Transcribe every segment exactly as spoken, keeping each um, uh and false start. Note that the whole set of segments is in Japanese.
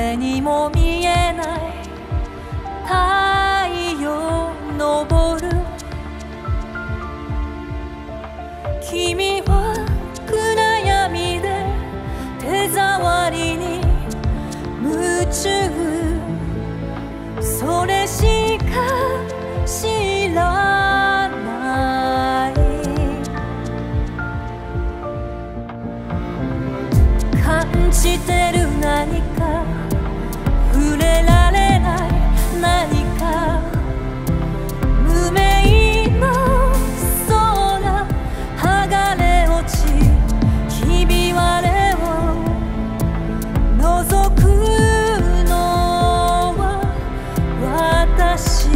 誰にも見えない太陽昇る。君は暗闇で手触りに夢中、それしか知らない。感じてる何か、触れられない何か、無名の空剥がれ落ち、ひび割れを覗くのは私。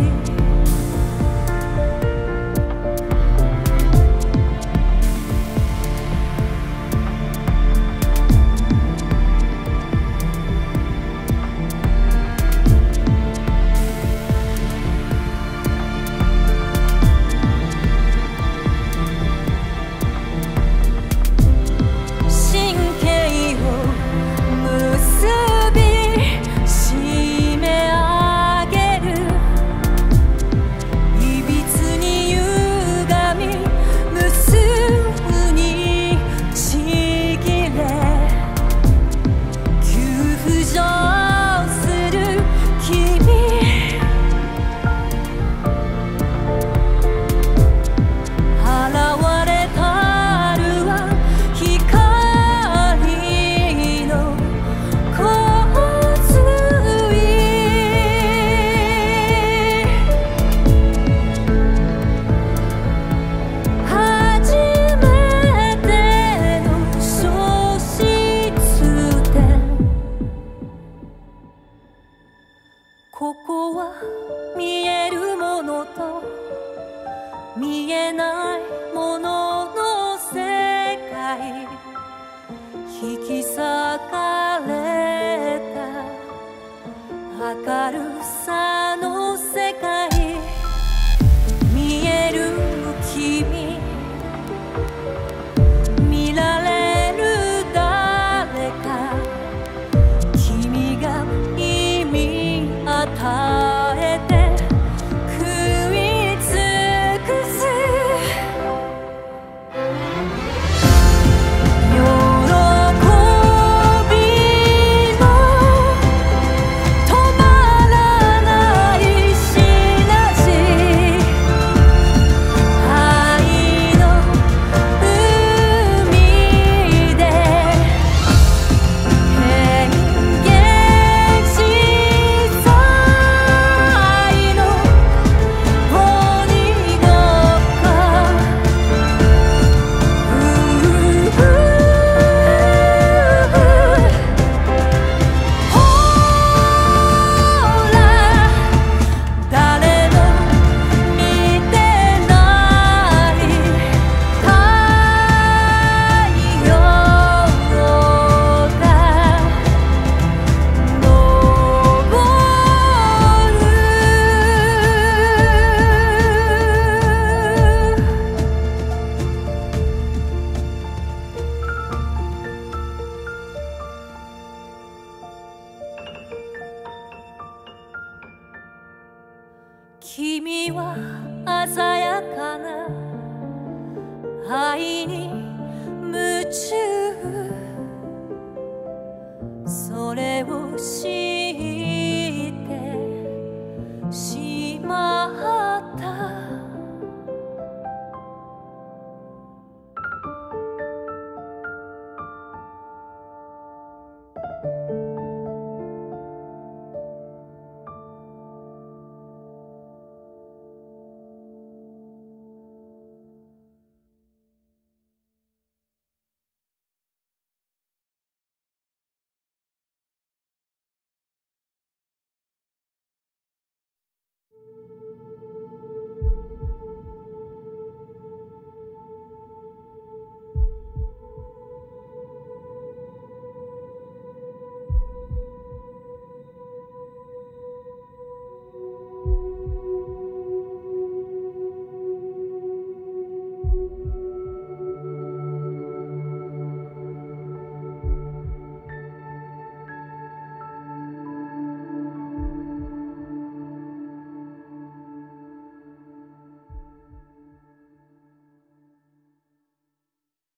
ここは見えるものと見えないものの世界、引き裂かれた明るさの世界。見える君、見られる誰か、君が意味与えて食い尽くす。喜びの止まらないシナジー、愛の海で変幻自在の鬼ごっこ。ほら誰も見てない太陽が昇る。君は鮮やかな愛に夢中、それを知